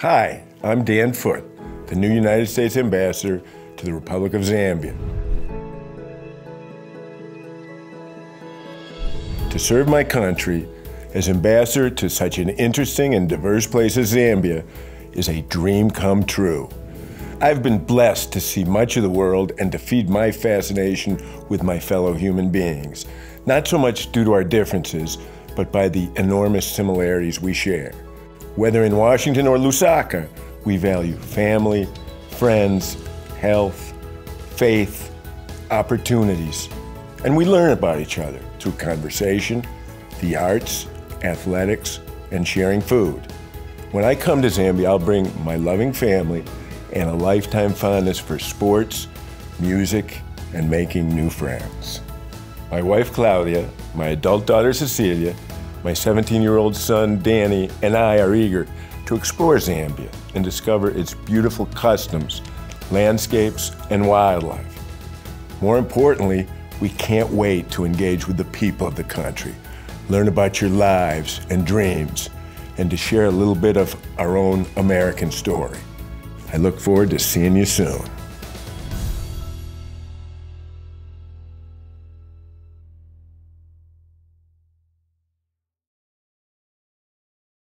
Hi, I'm Dan Foote, the new United States Ambassador to the Republic of Zambia. To serve my country as ambassador to such an interesting and diverse place as Zambia is a dream come true. I've been blessed to see much of the world and to feed my fascination with my fellow human beings, not so much due to our differences, but by the enormous similarities we share. Whether in Washington or Lusaka, we value family, friends, health, faith, opportunities, and we learn about each other through conversation, the arts, athletics, and sharing food. When I come to Zambia, I'll bring my loving family and a lifetime fondness for sports, music, and making new friends. My wife Claudia, my adult daughter Cecilia, my 17-year-old son Danny, and I are eager to explore Zambia and discover its beautiful customs, landscapes, and wildlife. More importantly, we can't wait to engage with the people of the country, learn about your lives and dreams, and to share a little bit of our own American story. I look forward to seeing you soon.